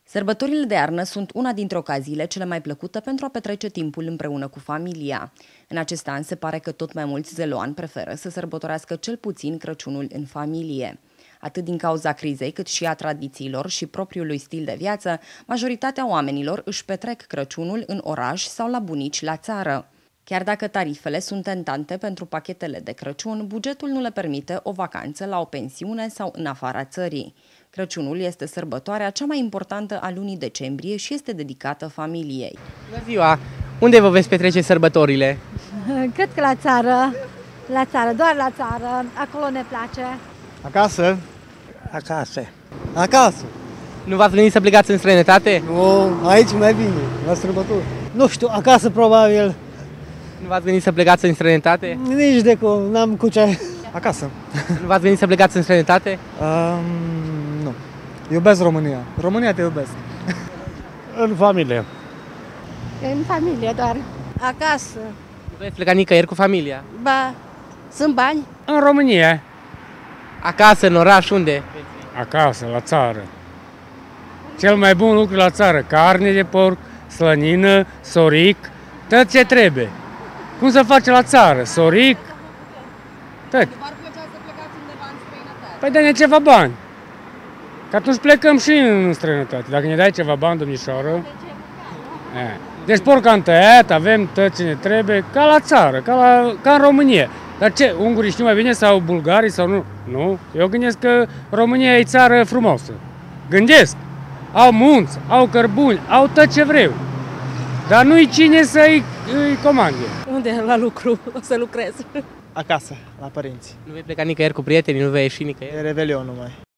Sărbătorile de iarnă sunt una dintre ocaziile cele mai plăcute pentru a petrece timpul împreună cu familia. În acest an se pare că tot mai mulți zeloani preferă să sărbătorească cel puțin Crăciunul în familie. Atât din cauza crizei, cât și a tradițiilor și propriului stil de viață, majoritatea oamenilor își petrec Crăciunul în oraș sau la bunici la țară. Chiar dacă tarifele sunt tentante pentru pachetele de Crăciun, bugetul nu le permite o vacanță la o pensiune sau în afara țării. Crăciunul este sărbătoarea cea mai importantă a lunii decembrie și este dedicată familiei. Bună ziua! Unde vă veți petrece sărbătorile? Cred că la țară, doar la țară, acolo ne place. Acasă? Acasă. Acasă. Nu v-ați gândit să plecați în străinătate? Nu, aici mai bine, la sărbători. Nu știu, acasă probabil. Nu v-ați gândit să plecați în străinătate? Nici de cum, n-am cu ce. Acasă. Nu v-ați gândit să plecați în străinătate? Nu. Iubesc România. România te iubesc. În familie. În familie doar. Acasă. Nu veți pleca nicăieri cu familia? Ba, sunt bani. În România. Acasă, în oraș, unde? Acasă, la țară. Cel mai bun lucru la țară. Carne de porc, slănină, soric, tot ce trebuie. Cum se face la țară? Soric, tot. Păi dă-ne ceva bani. Că atunci plecăm și în străinătate. Dacă ne dai ceva bani, domnișoară. Deci porc am tăiat, avem tot ce ne trebuie, ca la țară, ca în România. Dar ce, ungurii știu mai bine sau bulgarii sau nu? Nu, eu gândesc că România e țară frumoasă. Gândesc, au munți, au cărbuni, au tot ce vreau. Dar nu-i cine să-i comande. Unde? La lucru, o să lucrez. Acasă, la părinți. Nu vei pleca nicăieri cu prietenii, nu vei ieși nicăieri? E Revelion numai.